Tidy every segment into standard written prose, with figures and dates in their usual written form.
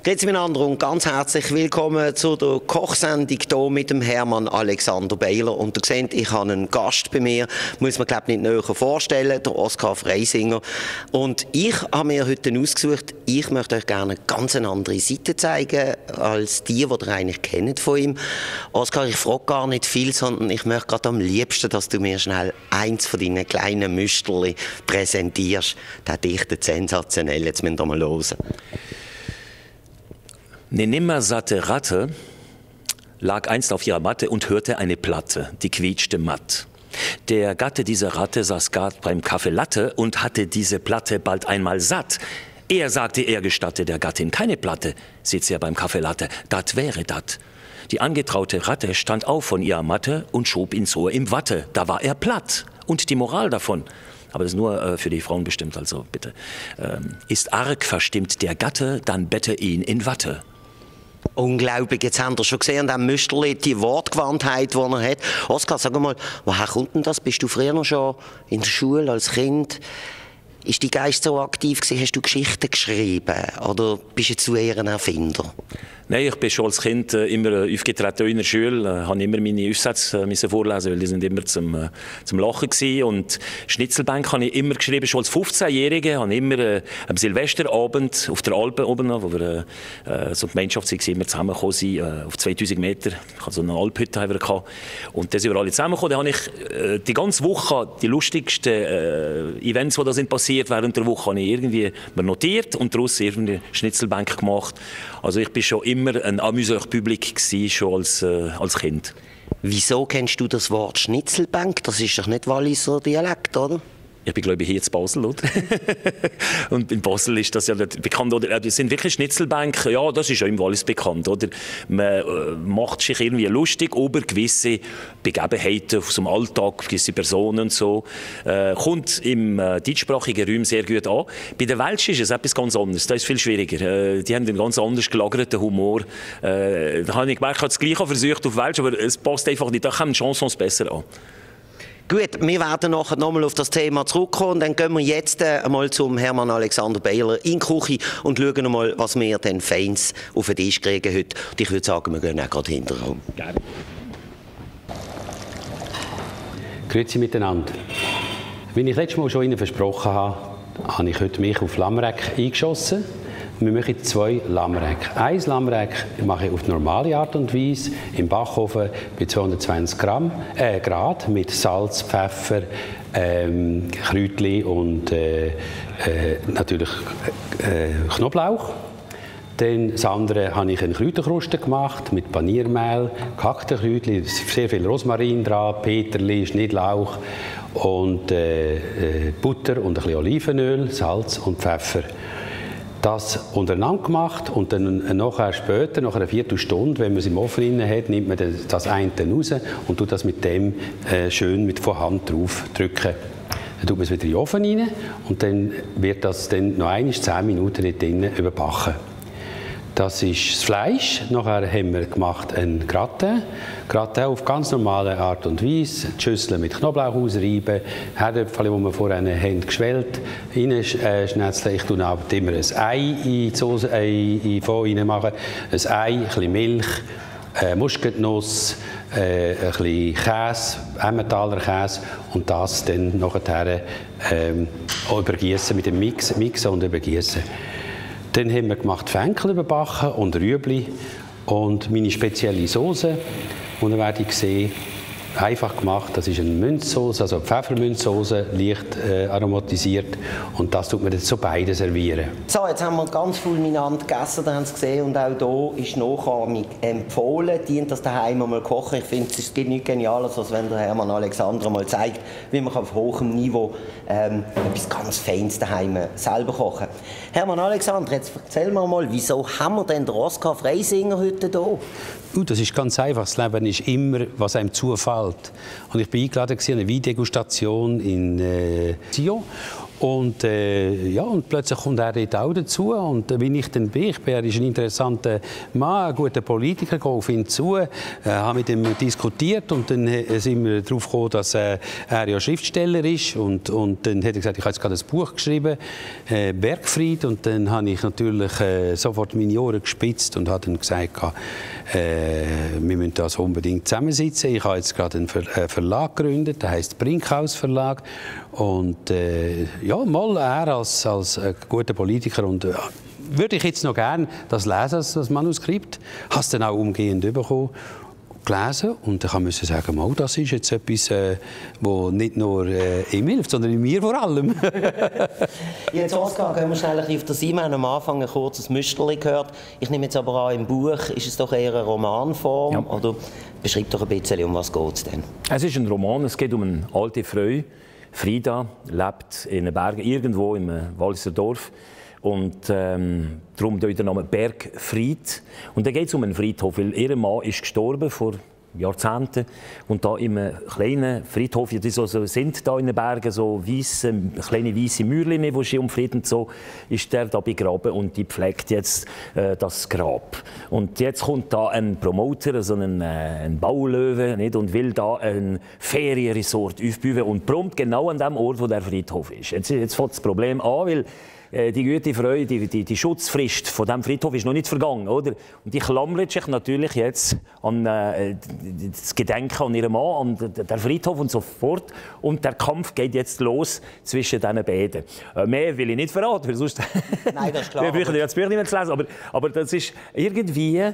Grüezi miteinander und ganz herzlich willkommen zu der Kochsendung hier mit dem Hermann Alexander Beiler. Und ihr seht, ich habe einen Gast bei mir, muss man glaube ich nicht näher vorstellen, der Oskar Freisinger. Und ich habe mir heute ausgesucht, ich möchte euch gerne eine ganz andere Seite zeigen, als die ihr eigentlich kennt von ihm. Oskar, ich frage gar nicht viel, sondern ich möchte gerade am liebsten, dass du mir schnell eins von deinen kleinen Müsterli präsentierst. Der dichtet sensationell, jetzt müssen wir mal hören. Eine nimmersatte Ratte lag einst auf ihrer Matte und hörte eine Platte, die quietschte matt. Der Gatte dieser Ratte saß grad beim Kaffee Latte und hatte diese Platte bald einmal satt. Er sagte, er gestatte der Gattin keine Platte, sitzt ja beim Kaffee Latte, dat wäre dat. Die angetraute Ratte stand auf von ihrer Matte und schob ins Ohr im Watte, da war er platt. Und die Moral davon, aber das ist nur für die Frauen bestimmt, also bitte, ist arg verstimmt der Gatte, dann bette ihn in Watte. Unglaublich, jetzt habt ihr schon gesehen, an diesem Müsterli, die Wortgewandtheit, die er hat. Oskar, sag mal, woher kommt denn das? Bist du früher noch schon in der Schule als Kind? Ist dein Geist so aktiv gewesen? Hast du Geschichten geschrieben? Oder bist du jetzt eher ein Erfinder? Nein, ich bin schon als Kind immer aufgetreten in der Schule, habe immer meine Aufsätze vorlesen, weil die sind immer zum Lachen gewesen. Und Schnitzelbank habe ich immer geschrieben, schon als 15-Jährige, habe immer am Silvesterabend auf der Alpe oben, wo wir so die Gemeinschaft waren, immer zusammengekommen sind, auf 2000 Meter. Ich hatte so eine Alphütte gehabt. Und da sind wir alle zusammengekommen. Da habe ich die ganze Woche die lustigsten Events, die da sind passiert während der Woche, habe ich irgendwie notiert und daraus irgendwie Schnitzelbank gemacht. Also ich bin schon immer ein Amüseur public gewesen, schon als Kind. Wieso kennst du das Wort Schnitzelbank? Das ist doch nicht Walliser Dialekt, oder? Ich bin, glaube ich, hier in Basel, oder? Und in Basel ist das ja bekannt, oder? Das sind wirklich Schnitzelbänke, ja, das ist ja im Wallis bekannt, oder? Man macht sich irgendwie lustig über gewisse Begebenheiten aus dem Alltag, gewisse Personen und so. Kommt im deutschsprachigen Raum sehr gut an. Bei den Welschen ist es etwas ganz anderes, das ist viel schwieriger. Die haben einen ganz anders gelagerten Humor. Da habe ich gemerkt, ich habe das Gleiche versucht auf Welsch, aber es passt einfach nicht, da kommen Chansons besser an. Gut, wir werden nachher nochmal auf das Thema zurückkommen und dann gehen wir jetzt einmal zum Hermann Alexander Beiler in die Küche und schauen mal, was wir den Fans auf den Tisch kriegen heute. Und ich würde sagen, wir gehen auch gerade hinterher. Gerne. Grüezi miteinander. Wie ich letztes Mal schon Ihnen versprochen habe, habe ich heute mich auf Lammreck eingeschossen. Wir machen 2 Lammreck. Ein Lammreck mache ich auf normale Art und Weise im Backofen bei 220 Grad mit Salz, Pfeffer, Kräutchen und natürlich Knoblauch. Dann das andere habe ich eine Kräuterkruste gemacht mit Paniermehl, gehackte Kräutchen, sehr viel Rosmarin dran, Peterli, Schnittlauch und Butter und ein bisschen Olivenöl, Salz und Pfeffer. Das untereinander gemacht und dann nachher später, nach einer Viertelstunde, wenn man es im Ofen hat, nimmt man das eine raus und tut das mit dem schön von Hand drauf drücken. Dann tut man es wieder in den Ofen rein und dann wird das dann noch 10 Minuten dort drinnen überbacken. Das ist das Fleisch. Nachher haben wir gemacht einen Gratin. Gratin auf ganz normale Art und Weise. Die Schüssel mit Knoblauch ausreiben. Herdöpfchen, die wir vorher haben geschwellt, reinschnetzeln. Ich tue auch immer ein Ei in die Soße, in die Fond reinmachen. Ein Ei, ein bisschen Milch, Muskatnuss, ein bisschen Käse, Emmentaler Käse und das dann nachher übergießen mit dem Mixen und übergießen. Dann haben wir gemacht Fenkel überbacken und Rüebli und meine spezielle Soße. Und dann werde ich sehen, einfach gemacht, das ist eine Münzsoße, also Pfeffermünzsoße, leicht aromatisiert und das tut man jetzt so beide servieren. So, jetzt haben wir ganz fulminant gegessen, da haben Sie gesehen, und auch hier ist Nachahmung empfohlen. Dient das daheim mal kochen. Ich finde, es gibt nichts Geniales, als wenn der Hermann Alexander mal zeigt, wie man auf hohem Niveau etwas ganz Feines daheim selber kochen. Hermann Alexander, jetzt erzähl mir mal, wieso haben wir denn den Oskar Freisinger heute hier? Das ist ganz einfach. Das Leben ist immer, was einem zufällt. Und ich war eingeladen an eine Weindegustation in Sion. Und, und plötzlich kommt er dort auch dazu. Und wie ich dann bin, er ist ein interessanter Mann, ein guter Politiker, gehe auf ihn zu, habe mit ihm diskutiert und dann sind wir darauf gekommen, dass er ja Schriftsteller ist. Und dann hat er gesagt, ich habe jetzt gerade ein Buch geschrieben, Bergfried. Und dann habe ich natürlich sofort meine Ohren gespitzt und habe dann gesagt, wir müssen das unbedingt zusammensitzen. Ich habe jetzt gerade einen Verlag gegründet, der heisst Brinkhaus Verlag. Und mal er als guter Politiker und würde ich jetzt noch gerne das lesen, das Manuskript, habe es dann auch umgehend bekommen, gelesen und dann kann ich sagen, mal, das ist jetzt etwas, wo nicht nur ihm hilft, sondern mir vor allem. Jetzt, Oskar, gehen wir schnell auf das Thema. Am Anfang ein kurzes Müsterli gehört. Ich nehme jetzt aber an, im Buch ist es doch eher eine Romanform. Ja. Oder beschreib doch ein bisschen, um was geht es denn? Es ist ein Roman, es geht um eine alte Frau. Frieda lebt in den Bergen, irgendwo im Walliser Dorf. Und darum der Name Bergfried. Und da geht es um einen Friedhof, weil ihr Mann ist gestorben vor Jahrzehnten. Und da in einem kleinen Friedhof, die so sind da in den Bergen, so kleine weisse Mäuerchen, die sie umfrieden, so ist der da begraben und die pflegt jetzt das Grab. Und jetzt kommt da ein Promoter, also ein Baulöwe, nicht, und will da ein Ferienresort aufbauen und prompt genau an dem Ort, wo der Friedhof ist. Jetzt fängt das Problem an, weil die gute Frau, die Schutzfrist von diesem Friedhof ist noch nicht vergangen, oder? Und die klammert sich natürlich jetzt an das Gedenken an ihren Mann, an den Friedhof und so fort. Und der Kampf geht jetzt los zwischen diesen beiden. Mehr will ich nicht verraten, weil sonst... Nein, das ist klar. Wir brauchen das Buch nicht mehr zu lesen, aber das ist irgendwie...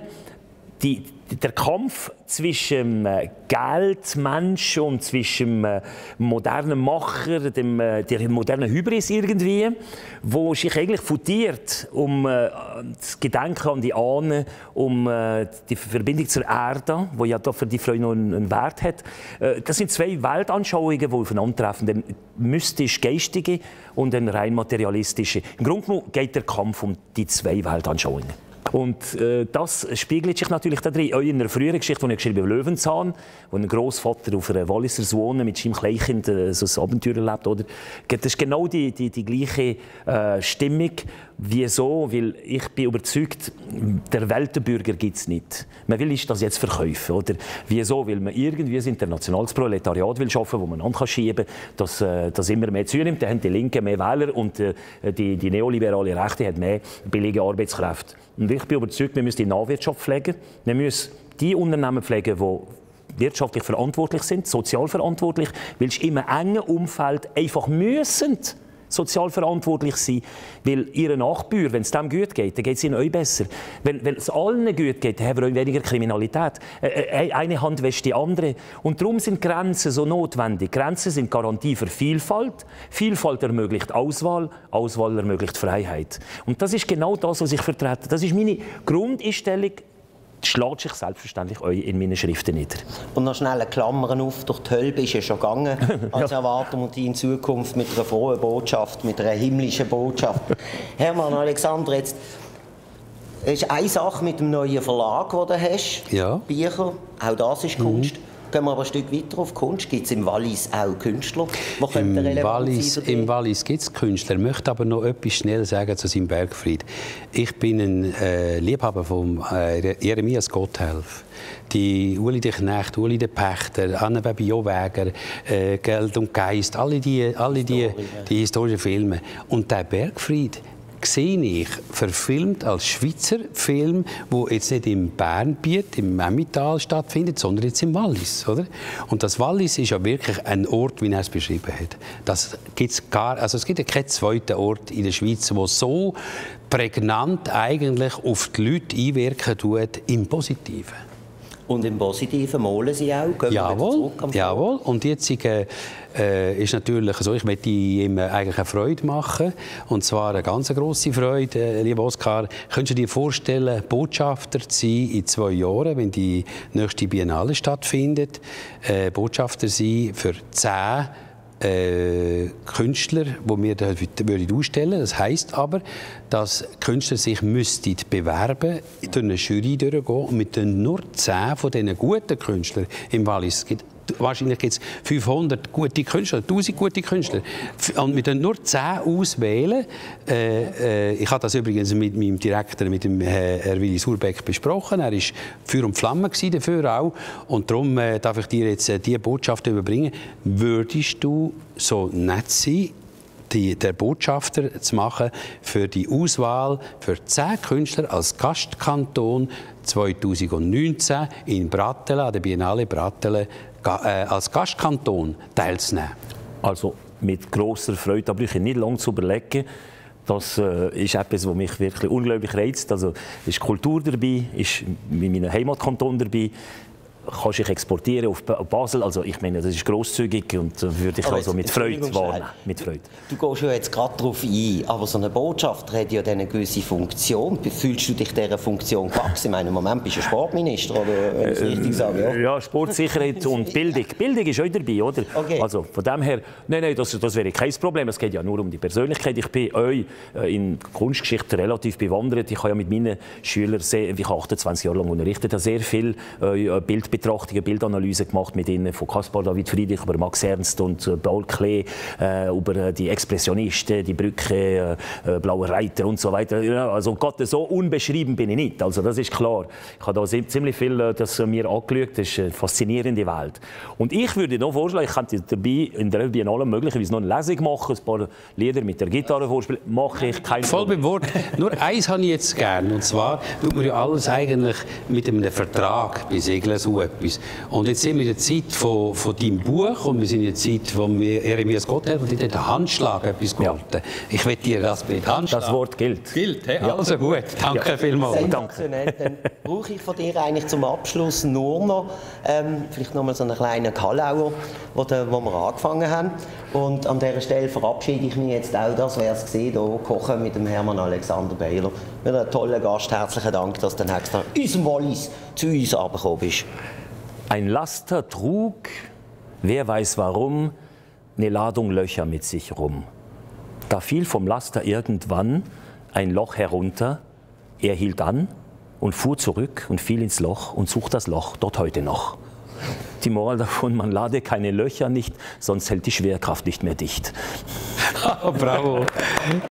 Der Kampf zwischen Geldmensch und zwischen modernen Macher, der modernen Hybris irgendwie, wo sich eigentlich futiert um das Gedenken an die Ahnen, um die Verbindung zur Erde, die ja für die Frau noch einen Wert hat. Das sind zwei Weltanschauungen, die aufeinandertreffen, eine mystisch-geistige und eine rein materialistische. Im Grunde geht der Kampf um die zwei Weltanschauungen. Und das spiegelt sich natürlich da drin. Auch in einer früheren Geschichte, die ich geschrieben habe, Löwenzahn, wo ein Großvater auf einer Walliser Wohne mit seinem Kleinkind so ein Abenteuer erlebt. Oder? Das ist genau die gleiche Stimmung. Wieso? Weil ich bin überzeugt, der Weltenbürger gibt es nicht. Man will das jetzt verkaufen. Oder? Wieso? Weil man irgendwie ein internationales Proletariat will schaffen, wo man anschieben kann, dass immer mehr zunimmt. Dann haben die Linken mehr Wähler und die neoliberale Rechte hat mehr billige Arbeitskräfte. Und ich bin überzeugt, wir müssen die Nahwirtschaft pflegen. Wir müssen die Unternehmen pflegen, die wirtschaftlich verantwortlich sind, sozial verantwortlich, weil sie in einem engen Umfeld einfach müssen sozial verantwortlich sein, weil ihre Nachbarn, wenn es dem gut geht, dann geht es ihnen auch besser. Wenn es allen gut geht, dann haben wir auch weniger Kriminalität. Eine Hand wäscht die andere. Und darum sind Grenzen so notwendig. Grenzen sind Garantie für Vielfalt. Vielfalt ermöglicht Auswahl. Auswahl ermöglicht Freiheit. Und das ist genau das, was ich vertrete. Das ist meine Grundeinstellung. Das schlägt sich selbstverständlich auch in meinen Schriften nieder. Und noch schnell Klammern auf, durch die Hölle bist du ja schon gegangen. Also erwarten wir dich in Zukunft mit einer frohen Botschaft, mit einer himmlischen Botschaft. Hermann, Alexander, jetzt ist eine Sache mit dem neuen Verlag, den du hast. Ja. Bücher, auch das ist Kunst. Gehen wir aber ein Stück weiter auf Kunst. Gibt es im Wallis auch Künstler? Im Wallis gibt es Künstler. Ich möchte aber noch etwas schnell sagen zu seinem Bergfried. Ich bin ein Liebhaber von Jeremias Gotthelf. Die Uli de Knecht, Uli de Pächter, Anne-Baby Joweger, Geld und Geist, alle die historischen Filme. Und der Bergfried sehe ich verfilmt als Schweizer Film, der jetzt nicht im Bernbiet, im Emmental stattfindet, sondern jetzt im Wallis. Oder? Und das Wallis ist ja wirklich ein Ort, wie er es beschrieben hat. Es gibt ja keinen zweiten Ort in der Schweiz, der so prägnant eigentlich auf die Leute einwirken tut, im Positiven. Und im Positiven malen Sie auch? Jawohl. Und jetzt ist natürlich so, ich möchte ihm eigentlich eine Freude machen. Und zwar eine ganz grosse Freude, lieber Oskar. Könntest du dir vorstellen, Botschafter zu sein in 2 Jahren, wenn die nächste Biennale stattfindet? Botschafter sein für 10 Künstler, die wir ausstellen würden. Das heisst aber, dass Künstler sich bewerben müssten, durch eine Jury durchgehen und mit nur 10 von diesen guten Künstlern im Wallis. Es gibt wahrscheinlich gibt es 500 gute Künstler, 1000 gute Künstler. Und wir können nur 10 auswählen. Ich habe das übrigens mit meinem Direktor, mit dem Herr Willi Surbeck, besprochen. Er war Feuer und Flamme dafür auch. Und darum darf ich dir jetzt diese Botschaft überbringen. Würdest du so nett sein, der Botschafter zu machen für die Auswahl für 10 Künstler als Gastkanton 2019 in Brattelen, an der Biennale Brattelen, als Gastkanton teilzunehmen? Also mit grosser Freude, aber ich habe nicht lange zu überlegen. Das ist etwas, was mich wirklich unglaublich reizt. Also ist Kultur dabei, ist in meinem Heimatkanton dabei. Kannst dich exportieren auf Basel, also ich meine, das ist grosszügig und würde ich also mit Freude wahrnehmen. Mit Freude. Du gehst ja jetzt gerade darauf ein, aber so ein Botschafter hat ja eine gewisse Funktion. Fühlst du dich dieser Funktion gewachsen? Ich meine, im Moment bist du Sportminister, oder wenn ich es richtig sage. Ja, ja, Sportsicherheit und Bildung. Bildung ist auch dabei, oder? Okay. Also von dem her, nein, das wäre kein Problem. Es geht ja nur um die Persönlichkeit. Ich bin auch in Kunstgeschichte relativ bewandert. Ich habe ja mit meinen Schülern, ich habe 28 Jahre lang unterrichtet, sehr viel Bildbetrachtungen, Bildanalyse gemacht mit ihnen, von Caspar David Friedrich über Max Ernst und Paul Klee, über die Expressionisten, die Brücke, Blauer Reiter und so weiter. Ja, also Gott, so unbeschrieben bin ich nicht, also das ist klar. Ich habe da ziemlich viel das mir angeschaut, das ist eine faszinierende Welt. Und ich würde noch vorschlagen, ich könnte dabei in der Biennale möglicherweise noch eine Lesung machen, ein paar Lieder mit der Gitarre vorspielen, mache ich kein Voll beim Wort. Nur eins habe ich jetzt gerne, und zwar tut man ja alles eigentlich mit einem Vertrag besiegeln, so etwas. Und jetzt sind wir in der Zeit von deinem Buch und wir sind in der Zeit, wo Jeremias Gotthelf und der Handschlag etwas gehalten. Ja. Ich will dir das mit Handschlag. Das Wort gilt. Gilt, he? Ja. Also gut. Danke vielmals. Danke. Dann brauche ich von dir eigentlich zum Abschluss nur noch vielleicht noch mal so einen kleinen Kalauer, wo wir angefangen haben. Und an dieser Stelle verabschiede ich mich jetzt auch. Das wäre es gewesen, hier Kochen mit dem Hermann Alexander Beiler. Mit einem tollen Gast. Herzlichen Dank, dass du extra aus dem Wallis zu uns hergekommen bist. Ein Laster trug, wer weiß warum, eine Ladung Löcher mit sich rum. Da fiel vom Laster irgendwann ein Loch herunter. Er hielt an und fuhr zurück und fiel ins Loch und sucht das Loch dort heute noch. Die Moral davon, man lade keine Löcher nicht, sonst hält die Schwerkraft nicht mehr dicht. Bravo.